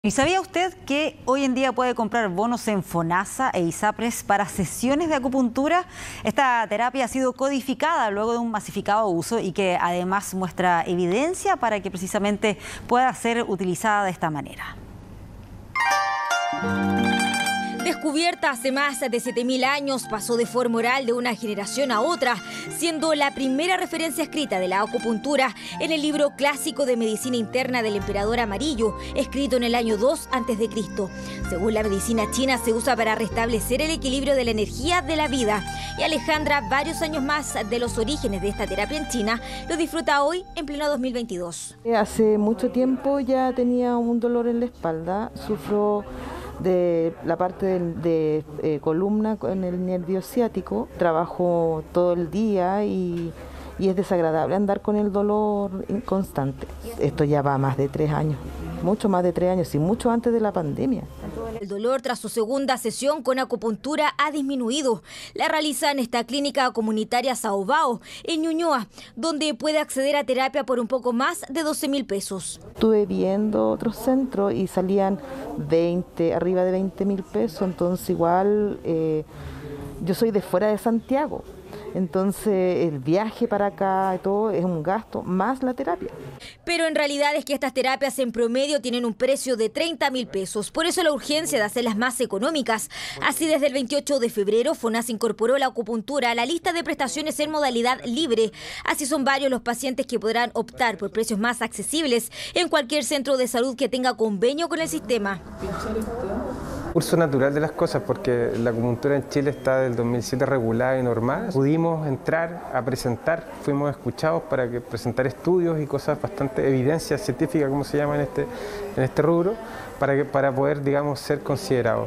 ¿Y sabía usted que hoy en día puede comprar bonos en FONASA e ISAPRES para sesiones de acupuntura? Esta terapia ha sido codificada luego de un masificado uso y que además muestra evidencia para que precisamente pueda ser utilizada de esta manera. Descubierta hace más de 7.000 años, pasó de forma oral de una generación a otra, siendo la primera referencia escrita de la acupuntura en el libro clásico de medicina interna del emperador Amarillo, escrito en el año 2 a.C. Según la medicina china, se usa para restablecer el equilibrio de la energía de la vida. Y Alejandra, varios años más de los orígenes de esta terapia en China, lo disfruta hoy en pleno 2022. Hace mucho tiempo ya tenía un dolor en la espalda, sufro de la parte de columna en el nervio ciático, trabajo todo el día y es desagradable andar con el dolor constante. Esto ya va más de 3 años, mucho más de 3 años y mucho antes de la pandemia. El dolor tras su segunda sesión con acupuntura ha disminuido. La realiza en esta clínica comunitaria Saobao, en Ñuñoa, donde puede acceder a terapia por un poco más de 12.000 pesos. Estuve viendo otros centros y salían arriba de 20.000 pesos, entonces igual yo soy de fuera de Santiago. Entonces el viaje para acá y todo es un gasto más la terapia. Pero en realidad es que estas terapias en promedio tienen un precio de 30.000 pesos. Por eso la urgencia de hacerlas más económicas. Así desde el 28 de febrero FONASA incorporó la acupuntura a la lista de prestaciones en modalidad libre. Así son varios los pacientes que podrán optar por precios más accesibles en cualquier centro de salud que tenga convenio con el sistema. Curso natural de las cosas, porque la acupuntura en Chile está del 2007 regulada y normal. Pudimos entrar a presentar, fuimos escuchados para presentar estudios y cosas bastante, evidencia científica, como se llama en este rubro, para poder, digamos, ser considerados.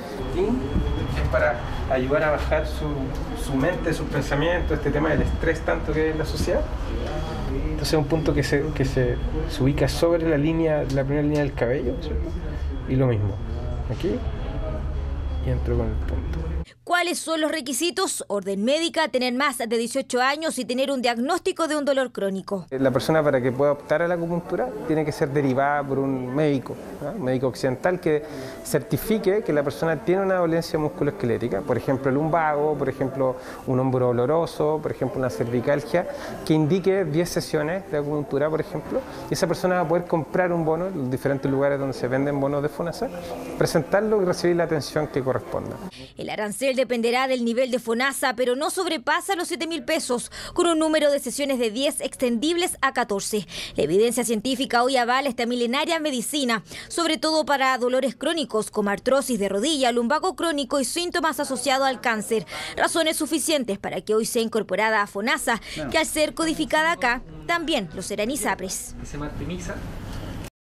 Es para ayudar a bajar su mente, sus pensamientos, este tema del estrés tanto que hay en la sociedad. Entonces es un punto que se ubica sobre la primera línea del cabello, ¿cierto? Y lo mismo. Aquí y entro con el punto. ¿Cuáles son los requisitos? Orden médica, tener más de 18 años y tener un diagnóstico de un dolor crónico. La persona, para que pueda optar a la acupuntura, tiene que ser derivada por un médico, ¿no? Un médico occidental que certifique que la persona tiene una dolencia musculoesquelética, por ejemplo el lumbago, por ejemplo un hombro doloroso, por ejemplo una cervicalgia, que indique 10 sesiones de acupuntura, por ejemplo, y esa persona va a poder comprar un bono en los diferentes lugares donde se venden bonos de FONASA, presentarlo y recibir la atención que corresponda. El arancel dependerá del nivel de FONASA, pero no sobrepasa los 7.000 pesos, con un número de sesiones de 10 extendibles a 14. La evidencia científica hoy avala esta milenaria medicina, sobre todo para dolores crónicos como artrosis de rodilla, lumbago crónico y síntomas asociados al cáncer. Razones suficientes para que hoy sea incorporada a FONASA, que al ser codificada acá, también lo será en ISAPRES. Se maximiza